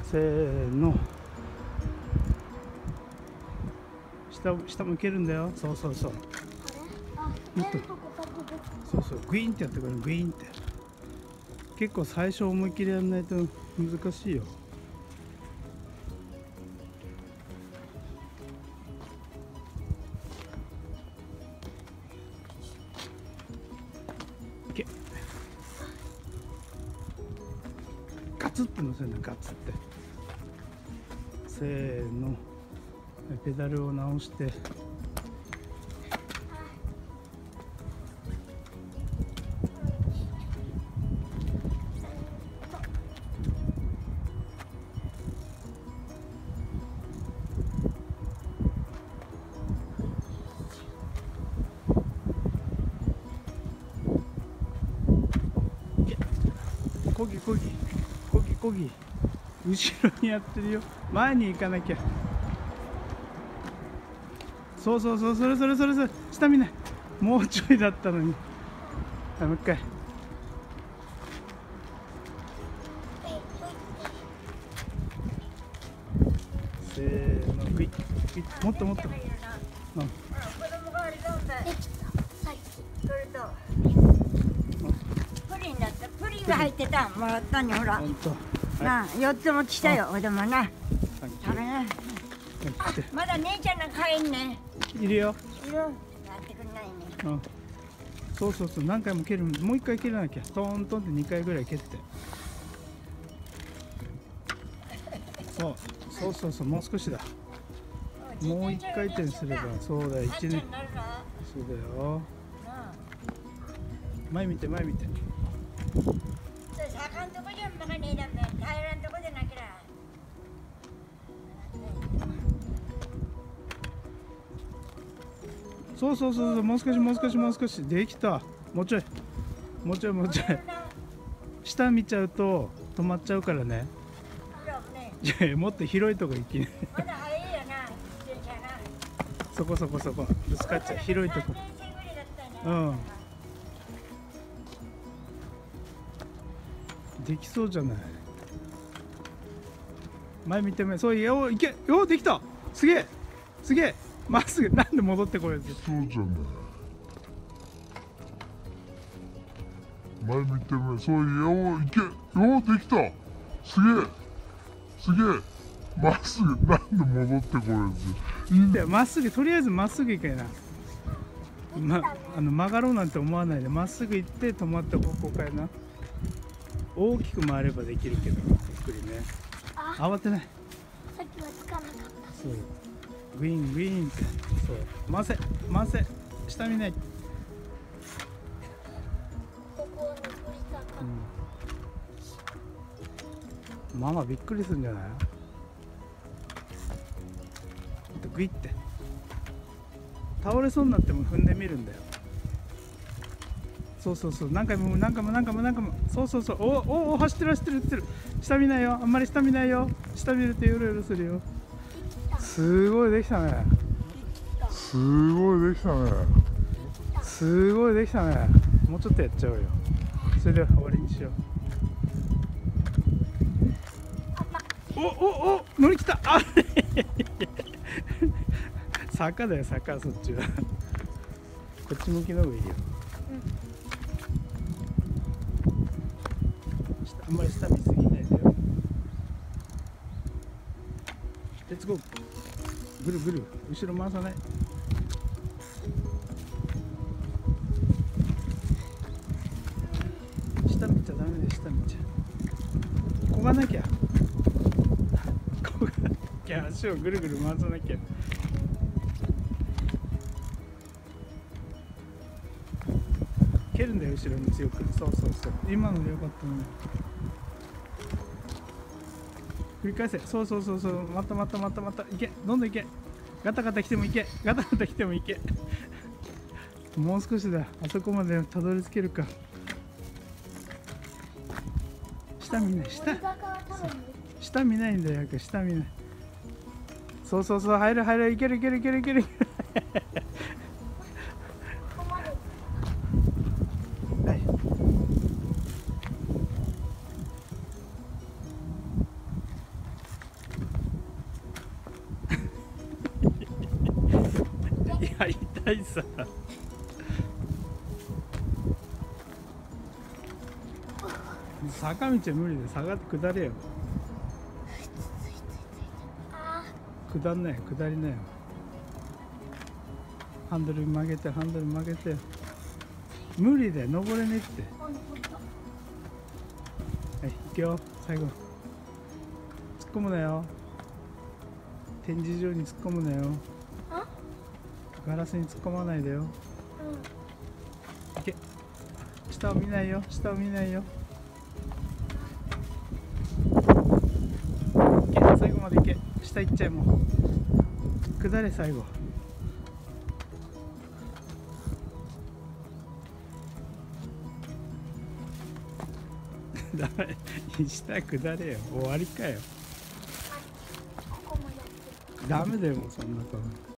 せーの。下もいけるんだよ。そうそうそう。もっと。そうそう、グイーンってやってくれる。グイーンって。結構最初思いっきりやらないと難しいよ。いけ。ガツッて乗せるの、ガツッて。せーの。ペダルを直して。こぎこぎこぎこぎ、後ろにやってるよ。前に行かなきゃ。そうそうそう、それそれそれそれ。下見ない。もうちょいだったのに。もう一回。せーの、グイッ。もっともっと。うん。 プリンだった。プリンが入ってた。もらったにほら。 ほんと。 なあ、4つも来たよ。おでもな。食べな。まだ姉ちゃんが帰んね。 いるよ。 いる。やってくんないね。 うん。そうそうそう、何回も蹴る。もう一回蹴らなきゃ。トントンって2回ぐらい蹴って。そうそうそうそう、もう少しだ。もう一回転すれば。そうだよ、1年。そうだよ。前見て前見て。 坂んとこじゃんばかねえだめ。平らんとこでなきゃ。 そうそうそうそう、もう少しもう少しもう少し。できた。もうちょいもうちょいもうちょい。下見ちゃうと止まっちゃうからね。いやいや、もっと広いとこ行きね。 まだ早いよな。 そこそこそこ、ぶつかっちゃう。広いとこ。うん。できそうじゃない。前見てみ。そう、よ、いけ。よ、できた。すげえすげえ。まっすぐ。なんで戻ってこれる。 そうじゃない。前見てみ。そう、よ、いけ。よ、できた。すげえすげえ。まっすぐ。なんで戻ってこれる。 いいんだよ。まっすぐ。とりあえずまっすぐ行けな。曲がろうなんて思わないで、まっすぐ行って止まった方向変えな。大きく回ればできるけど、ゆっくりね。慌てない。 さっきはつかなかった。 そう。グイーングイーンって。そう。回せ回せ。下見ない。 ここを残したか。 ママびっくりするんじゃない？グイって倒れそうになっても踏んでみるんだよ。そうそうそう、何回も何回も何回も何回も。そうそうそう。お走ってる走ってる走ってる。下見ないよ。あんまり下見ないよ。下見るとヨロヨロするよ。すごいできたね。すごいできたね。すごいできたね。もうちょっとやっちゃおうよ。それでは終わりにしよう。お乗り切った。あれ坂だよ坂、そっちは。こっち向きの方がいいよ。あんまり下見すぎないでよ。レッツゴー。ぐるぐる後ろ回さない。下見ちゃダメで、下見ちゃこがなきゃ。こがなきゃ、足をぐるぐる回さなきゃ。蹴るんだよ、後ろに強く。そうそうそう、今のでよかったね。繰り返せ。そうそうそうそう、またまたまたまた。いけ、どんどんいけ。ガタガタ来てもいけ。ガタガタ来てもいけ。もう少しだ。あそこまでたどり着けるか。下見ない。下見ないんだよ。下見ない。そうそうそう、入る入る。いけるいけるいけるいける。はい。 ないさ。坂道は無理で下がって下れよ。下んなよ、下りなよ。ハンドル曲げて、ハンドル曲げて。無理で登れねえって。はい、行くよ、最後。突っ込むなよ。展示場に突っ込むなよ。ガラスに突っ込まないでよ。行け。下を見ないよ、下を見ないよ。行け、最後まで行け。下行っちゃえ、もう。下れ、最後。ダメ、下下れよ。終わりかよ。ダメだよ、もうそんなと。